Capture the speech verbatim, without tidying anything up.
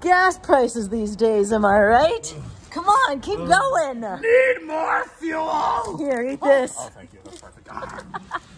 gas prices these days, am I right? Come on, keep going. Need more fuel. Here, eat this. Oh, thank you. That's perfect. Ah.